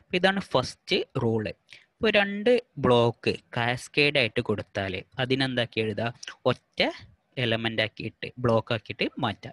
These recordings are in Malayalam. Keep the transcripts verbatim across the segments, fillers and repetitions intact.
ഇതാണ് ഫസ്റ്റ് റൂള്. ഇപ്പോൾ രണ്ട് ബ്ലോക്ക് കാസ്കേഡ് ആയിട്ട് കൊടുത്താൽ അതിനെന്താക്കി എഴുതാം, ഒറ്റ എലമെന്റ് ആക്കിയിട്ട് ബ്ലോക്ക് ആക്കിയിട്ട് മാറ്റാം.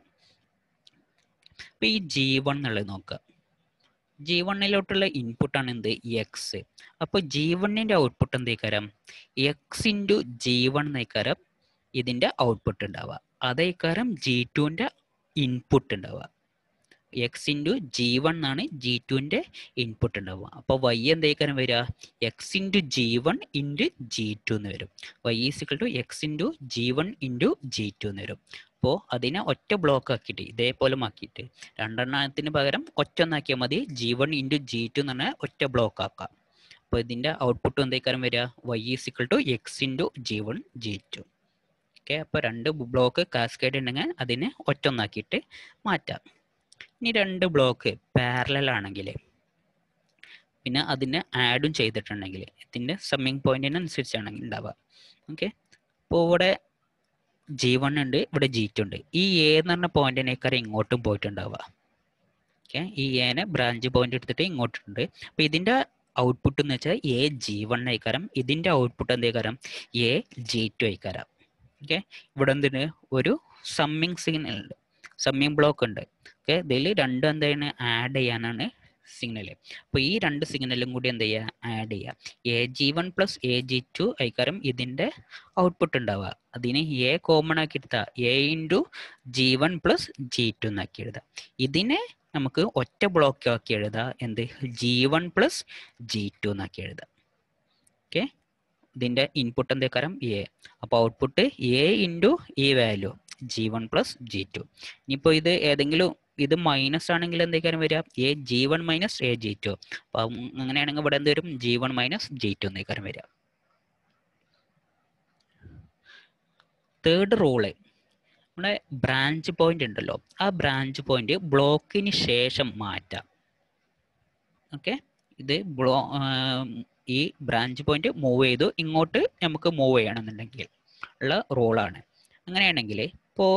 ഇപ്പൊ ഈ ജി വൺ എന്നുള്ളത് നോക്കുക, ജി വണ്ണിലോട്ടുള്ള ഇൻപുട്ടാണ് എന്ത്, എക്സ്. അപ്പോൾ ജി വണ്ണിന്റെ ഔട്ട്പുട്ട് എന്തേക്കാരം, എക്സ് ഇൻറ്റു ജി വൺ എന്നേക്കാരം ഇതിന്റെ ഔട്ട്പുട്ട് ഉണ്ടാവുക. അതേക്കാരം ജി ടുവിന്റെ ഇൻപുട്ട് ഉണ്ടാവുക. എക്സ് ഇൻറ്റു ജി വൺ എന്നാണ് ജി ടുവിന്റെ ഇൻപുട്ട് ഉണ്ടാവുക. അപ്പോൾ വൈ എന്തേക്കാരം വരിക, X into G one into G two എന്ന് വരും. Y is equal to X into G one into G two എന്ന് വരും. അപ്പോൾ അതിനെ ഒറ്റ ബ്ലോക്ക് ആക്കിയിട്ട് ഇതേപോലെ ആക്കിയിട്ട് രണ്ടെണ്ണത്തിന് പകരം ഒറ്റ ഒന്നാക്കിയാൽ മതി. G one into G two എന്ന് പറഞ്ഞാൽ ഒറ്റ ബ്ലോക്ക് ആക്കാം. അപ്പോൾ ഇതിന്റെ ഔട്ട്പുട്ട് എന്തേക്കാരം വരിക, Y is equal to X into G one G two. Okay, അപ്പോൾ രണ്ട് ബ്ലോക്ക് കാസ്കേഡ് ഉണ്ടെങ്കിൽ അതിനെ ഒറ്റ ഒന്നാക്കിയിട്ട് മാറ്റാം. ഇനി രണ്ട് ബ്ലോക്ക് പാരലൽ ആണെങ്കിൽ പിന്നെ അതിനെ ആഡും ചെയ്തിട്ടുണ്ടെങ്കിൽ ഇതിൻ്റെ സമ്മിങ് പോയിന്റിനനുസരിച്ചാണെങ്കിൽ ഉണ്ടാവുക. ഓക്കെ, അപ്പോൾ ഇവിടെ ജി വൺ ഉണ്ട്, ഇവിടെ ജി ടു ഉണ്ട്. ഈ എ എന്ന് പറഞ്ഞ പോയിന്റിനേക്കാളും ഇങ്ങോട്ടും പോയിട്ടുണ്ടാവുക. ഓക്കെ, ഈ എനെ ബ്രാഞ്ച് പോയിന്റ് എടുത്തിട്ട് ഇങ്ങോട്ടുണ്ട്. അപ്പോൾ ഇതിൻ്റെ ഔട്ട്പുട്ട് എന്ന് വെച്ചാൽ എ ജി വൺ ആയിക്കാരം, ഇതിൻ്റെ ഔട്ട്പുട്ട് എന്തേക്കാരം എ ജി ടു ആയിക്കാരം. ഓക്കെ, ഇവിടെ എന്തിന് ഒരു സമ്മിങ് സിഗ്നൽ ഉണ്ട്, സമ്മിങ് ബ്ലോക്ക് ഉണ്ട്. ഓക്കെ, ഇതിൽ രണ്ടും എന്താണ് ആഡ് ചെയ്യാനാണ് സിഗ്നൽ. അപ്പോൾ ഈ രണ്ട് സിഗ്നലും കൂടി എന്ത് ചെയ്യുക, ആഡ് ചെയ്യുക. A G one plus A G two ആയിക്കാരം ഇതിൻ്റെ ഔട്ട്പുട്ട് ഉണ്ടാവുക. അതിന് എ കോമൺ ആക്കി എടുത്താൽ A into G one plus G two എന്നാക്കി എഴുതാം. ഇതിനെ നമുക്ക് ഒറ്റ ബ്ലോക്ക് ആക്കി എഴുതാം, എന്ത് G one plus G two എന്നാക്കി എഴുതാം. ഓക്കെ, ഇതിൻ്റെ ഇൻപുട്ട് എന്തേക്കാരം എ, അപ്പോൾ ഔട്ട്പുട്ട് എ ഇൻറ്റു ഈ value G one plus G two. ഇനിയിപ്പോൾ ഇത് ഏതെങ്കിലും ഇത് മൈനസ് ആണെങ്കിൽ എന്തേക്കാരം വരിക, A G one minus A G two. അപ്പം അങ്ങനെയാണെങ്കിൽ ഇവിടെ എന്ത് വരും, G one minus G two എന്നേക്കാരം വരിക. തേർഡ് റൂള്, നമ്മുടെ ബ്രാഞ്ച് പോയിന്റ് ഉണ്ടല്ലോ, ആ ബ്രാഞ്ച് പോയിന്റ് ബ്ലോക്കിന് ശേഷം മാറ്റാം. ഓക്കെ, ഇത് ബ്ലോ ഈ ബ്രാഞ്ച് പോയിന്റ് മൂവ് ചെയ്തു ഇങ്ങോട്ട് നമുക്ക് മൂവ് ചെയ്യണമെന്നുണ്ടെങ്കിൽ ഉള്ള റൂളാണ്. അങ്ങനെയാണെങ്കിൽ ഇപ്പോൾ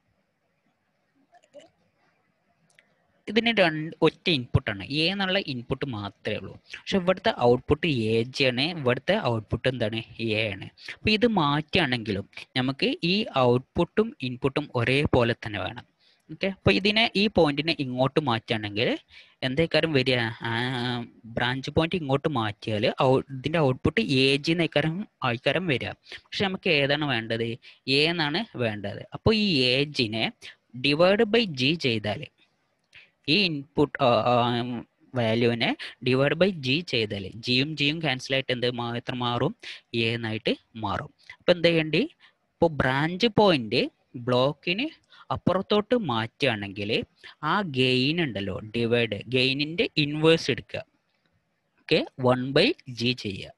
ഇതിന് രണ്ട് ഒറ്റ ഇൻപുട്ടാണ്, എ എന്നുള്ള ഇൻപുട്ട് മാത്രമേ ഉള്ളൂ. പക്ഷെ ഇവിടുത്തെ ഔട്ട്പുട്ട് എ ജി ആണ്, ഇവിടുത്തെ ഔട്ട്പുട്ട് എന്താണ് എ ആണ്. അപ്പോൾ ഇത് മാറ്റുകയാണെങ്കിലും നമുക്ക് ഈ ഔട്ട്പുട്ടും ഇൻപുട്ടും ഒരേപോലെ തന്നെ വേണം. ഓക്കെ, അപ്പോൾ ഇതിനെ ഈ പോയിന്റിനെ ഇങ്ങോട്ട് മാറ്റുകയാണെങ്കിൽ എന്തേക്കാരം വരിക, ബ്രാഞ്ച് പോയിന്റ് ഇങ്ങോട്ട് മാറ്റിയാൽ ഇതിൻ്റെ ഔട്ട്പുട്ട് എ ജി എന്നേക്കാരം ആയിക്കാരം വരിക. പക്ഷെ നമുക്ക് ഏതാണ് വേണ്ടത്, എ എന്നാണ് വേണ്ടത്. അപ്പോൾ ഈ എ ജിനെ ഡിവൈഡ് ബൈ ജി ചെയ്താൽ, ഈ ഇൻപുട്ട് വാല്യൂവിനെ ഡിവൈഡ് ബൈ ജി ചെയ്താൽ ജിയും ജിയും ക്യാൻസൽ ആയിട്ട് എന്ത് എത്ര മാറും, എ എന്നായിട്ട് മാറും. അപ്പോൾ എന്ത് ചെയ്യേണ്ടി, ഇപ്പോൾ ബ്രാഞ്ച് പോയിന്റ് ബ്ലോക്കിന് അപ്പുറത്തോട്ട് മാറ്റുകയാണെങ്കിൽ ആ ഗെയിൻ ഉണ്ടല്ലോ ഡിവൈഡ്, ഗെയിനിൻ്റെ ഇൻവേഴ്സ് എടുക്കുക. ഓക്കെ, വൺ ബൈ ജി ചെയ്യുക.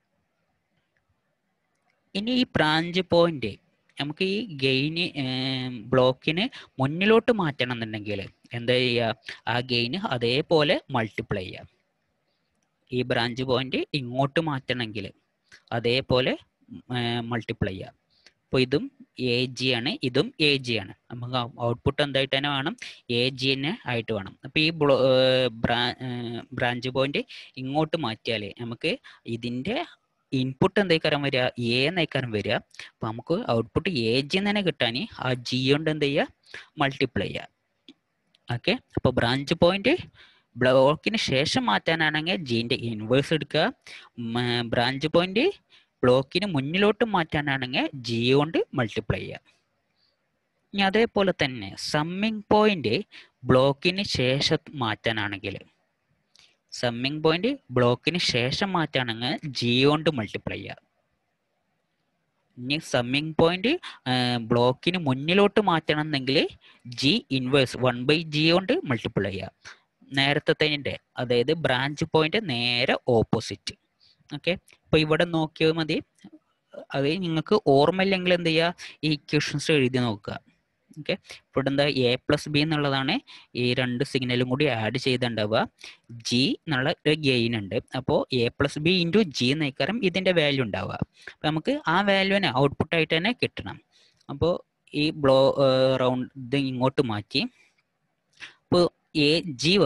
ഇനി ഈ ബ്രാഞ്ച് പോയിന്റ് നമുക്ക് ഈ ഗെയിന് ബ്ലോക്കിന് മുന്നിലോട്ട് മാറ്റണം എന്നുണ്ടെങ്കിൽ എന്താ ചെയ്യുക, ആ ഗെയിന് അതേപോലെ മൾട്ടിപ്ലൈ ചെയ്യുക. ഈ ബ്രാഞ്ച് പോയിന്റ് ഇങ്ങോട്ട് മാറ്റണമെങ്കിൽ അതേപോലെ മൾട്ടിപ്ലൈ ചെയ്യുക. അപ്പോൾ ഇതും എ ജി ആണ്, ഇതും എ ജി ആണ്. നമുക്ക് ഔട്ട്പുട്ട് എന്തായിട്ട് തന്നെ വേണം, എ ജി തന്നെ ആയിട്ട് വേണം. അപ്പോൾ ഈ ബ്ലോ ബ്രാഞ്ച് പോയിന്റ് ഇങ്ങോട്ട് മാറ്റിയാൽ നമുക്ക് ഇതിൻ്റെ ഇൻപുട്ട് എന്തേക്കാരം വരിക, എ എന്നേക്കാരം വരിക. അപ്പോൾ നമുക്ക് ഔട്ട്പുട്ട് എ ജി തന്നെ കിട്ടാൻ ആ ജി കൊണ്ട് എന്ത് ചെയ്യുക, മൾട്ടിപ്ലൈ ചെയ്യുക. ഓക്കെ, അപ്പോൾ ബ്രാഞ്ച് പോയിന്റ് ബ്ലോക്കിന് ശേഷം മാറ്റാനാണെങ്കിൽ ജീൻ്റെ ഇൻവേഴ്സ് എടുക്കുക. ബ്രാഞ്ച് പോയിന്റ് ബ്ലോക്കിന് മുന്നിലോട്ട് മാറ്റാനാണെങ്കിൽ ജി കൊണ്ട് മൾട്ടിപ്ലൈ ചെയ്യുക. ഇനി അതേപോലെ തന്നെ സമ്മിങ് പോയിന്റ് ബ്ലോക്കിന് ശേഷം മാറ്റാനാണെങ്കിൽ, സമ്മിങ് പോയിന്റ് ബ്ലോക്കിന് ശേഷം മാറ്റാണെങ്കിൽ ജി കൊണ്ട് മൾട്ടിപ്ലൈ ചെയ്യുക. ഇനി സമ്മിങ് പോയിന്റ് ബ്ലോക്കിന് മുന്നിലോട്ട് മാറ്റണം എന്നെങ്കിൽ G inverse one by G കൊണ്ട് മൾട്ടിപ്ലൈ ചെയ്യുക. നേരത്തെ തന്നെ, അതായത് ബ്രാഞ്ച് പോയിന്റ് നേരെ ഓപ്പോസിറ്റ്. ഓക്കെ, അപ്പോൾ ഇവിടെ നോക്കിയാൽ മതി. അത് നിങ്ങൾക്ക് ഓർമ്മയില്ലെങ്കിൽ എന്ത് ചെയ്യുക, ഈ ഇക്വേഷൻസ് എഴുതി നോക്കുക. ഓക്കെ, ഇവിടെ എന്താ എ പ്ലസ് ബി എന്നുള്ളതാണ്, ഈ രണ്ട് സിഗ്നലും കൂടി ആഡ് ചെയ്തിട്ടുണ്ടാവുക. ജി എന്നുള്ള ഒരു ഗെയിൻ ഉണ്ട്, അപ്പോൾ A plus B into G എന്നേക്കാരം ഇതിൻ്റെ വാല്യൂ ഉണ്ടാവുക. അപ്പോൾ നമുക്ക് ആ വാല്യൂവിനെ ഔട്ട്പുട്ടായിട്ട് തന്നെ കിട്ടണം. അപ്പോൾ ഈ ബ്ലോ റൗണ്ട് ഇത് ഇങ്ങോട്ട് മാറ്റി, ഇപ്പോൾ എ ജി വന്നു,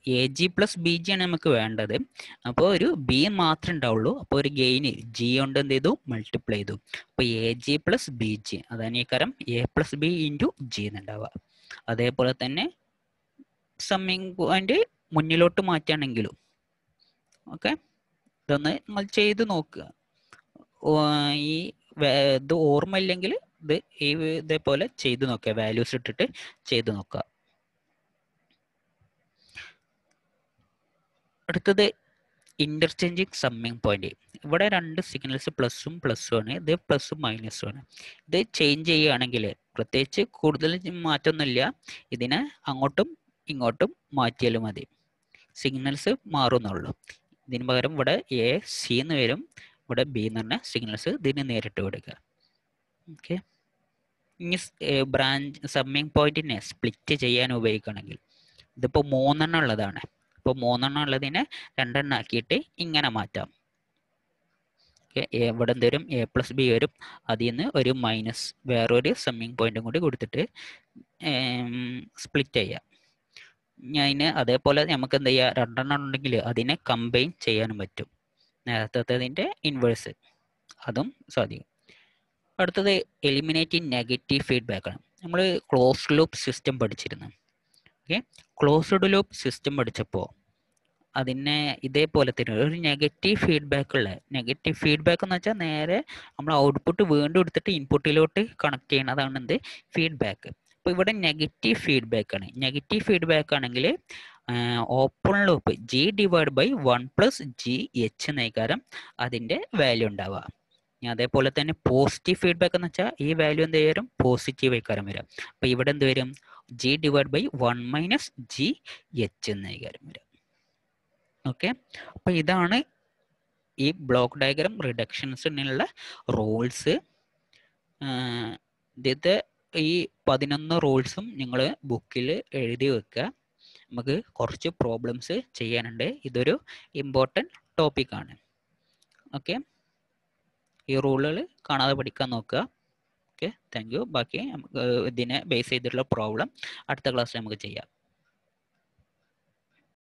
A G plus B G ആണ് നമുക്ക് വേണ്ടത്. അപ്പോൾ ഒരു ബി മാത്രമേ ഉണ്ടാവുള്ളൂ. അപ്പോൾ ഒരു ഗെയിന് ജി കൊണ്ട് എന്ത് ചെയ്തു മൾട്ടിപ്ലൈ ചെയ്തു. അപ്പോൾ A G plus B G അതാണ് ഈ കാരം A plus B into G എന്നുണ്ടാവുക. അതേപോലെ തന്നെ സമ്മിങ് പോയിന്റ് മുന്നിലോട്ട് മാറ്റുകയാണെങ്കിലും ഓക്കെ ഇതൊന്ന് നിങ്ങൾ ചെയ്ത് നോക്കുക. ഈ ഇത് ഓർമ്മയില്ലെങ്കിൽ ഇത് ഈ ഇതേപോലെ ചെയ്ത് നോക്കുക, വാല്യൂസ് ഇട്ടിട്ട് ചെയ്ത് നോക്കുക. അടുത്തത് ഇന്റർചേഞ്ചിങ് സമ്മിങ് പോയിന്റ്. ഇവിടെ രണ്ട് സിഗ്നൽസ് പ്ലസും പ്ലസും ആണ്, ഇത് പ്ലസും മൈനസും ആണ്. ഇത് ചേഞ്ച് ചെയ്യുകയാണെങ്കിൽ പ്രത്യേകിച്ച് കൂടുതൽ മാറ്റമൊന്നുമില്ല, ഇതിനെ അങ്ങോട്ടും ഇങ്ങോട്ടും മാറ്റിയാലും മതി, സിഗ്നൽസ് മാറുന്നുള്ളൂ. ഇതിന് പകരം ഇവിടെ എ സി എന്ന് വരും, ഇവിടെ ബി എന്ന് പറഞ്ഞ സിഗ്നൽസ് ഇതിന് നേരിട്ട് കൊടുക്കുക. ഓക്കെ, ഇനി ബ്രാഞ്ച് സമ്മിങ് പോയിന്റിനെ സ്പ്ലിറ്റ് ചെയ്യാൻ ഉപയോഗിക്കുകയാണെങ്കിൽ ഇതിപ്പോൾ മൂന്നെണ്ണം ഉള്ളതാണ്. ഇപ്പോൾ മൂന്നെണ്ണം ഉള്ളതിനെ രണ്ടെണ്ണം ആക്കിയിട്ട് ഇങ്ങനെ മാറ്റാം. ഓക്കെ, ഇവിടെ എന്ത് വരും, എ പ്ലസ് ബി വരും, അതിൽ നിന്ന് ഒരു മൈനസ് വേറൊരു സമ്മിങ് പോയിന്റും കൂടി കൊടുത്തിട്ട് സ്പ്ലിറ്റ് ചെയ്യാം. ഞാൻ അതിന് അതേപോലെ നമുക്ക് എന്ത് ചെയ്യുക, രണ്ടെണ്ണം ഉണ്ടെങ്കിൽ അതിനെ കമ്പൈൻ ചെയ്യാനും പറ്റും. നേരത്തെ ഇൻവേഴ്സ് അതും സാധിക്കും. അടുത്തത് എലിമിനേറ്റിംഗ് നെഗറ്റീവ് ഫീഡ്ബാക്ക് ആണ്. നമ്മൾ ക്ലോസ്ഡ് ലൂപ്പ് സിസ്റ്റം പഠിച്ചിരുന്നു. ഓക്കെ, ക്ലോസ്ഡ് ലൂപ്പ് സിസ്റ്റം പഠിച്ചപ്പോൾ അതിനെ ഇതേപോലെ തന്നെ ഒരു നെഗറ്റീവ് ഫീഡ്ബാക്ക് ഉള്ള നെഗറ്റീവ് ഫീഡ്ബാക്ക് എന്ന് വെച്ചാൽ നേരെ നമ്മൾ ഔട്ട്പുട്ട് വീണ്ടും എടുത്തിട്ട് ഇൻപുട്ടിലോട്ട് കണക്ട് ചെയ്യണതാണ് എന്ത് ഫീഡ്ബാക്ക്. അപ്പോൾ ഇവിടെ നെഗറ്റീവ് ഫീഡ്ബാക്ക് ആണ്. നെഗറ്റീവ് ഫീഡ്ബാക്ക് ആണെങ്കിൽ open loop G divide by one plus G H എന്നേക്കാരം അതിൻ്റെ വാല്യൂ ഉണ്ടാവുക. അതേപോലെ തന്നെ പോസിറ്റീവ് ഫീഡ്ബാക്ക് എന്ന് വെച്ചാൽ ഈ വാല്യൂ എന്ത് വരും, പോസിറ്റീവ് ആയിക്കാരം വരാം. അപ്പോൾ ഇവിടെ എന്ത് വരും, G divide by one minus G H എന്നേക്കാരം വരാം. ഓക്കെ, അപ്പോൾ ഇതാണ് ഈ ബ്ലോക്ക് ഡയഗ്രാം റിഡക്ഷൻസിനുള്ള റൂൾസ്. ഇത് ഈ പതിനൊന്ന് റൂൾസും നിങ്ങൾ ബുക്കിൽ എഴുതി വെക്കുക. നമുക്ക് കുറച്ച് പ്രോബ്ലംസ് ചെയ്യാനുണ്ട്, ഇതൊരു ഇമ്പോർട്ടൻറ്റ് ടോപ്പിക്കാണ്. ഓക്കെ, ഈ റൂളുകൾ കാണാതെ പഠിക്കാൻ നോക്കുക. Okay, thank you. ബാക്കി ഇതിനെ ബേസ് ചെയ്തിട്ടുള്ള പ്രോബ്ലം അടുത്ത ക്ലാസ്സിൽ നമുക്ക് ചെയ്യാം.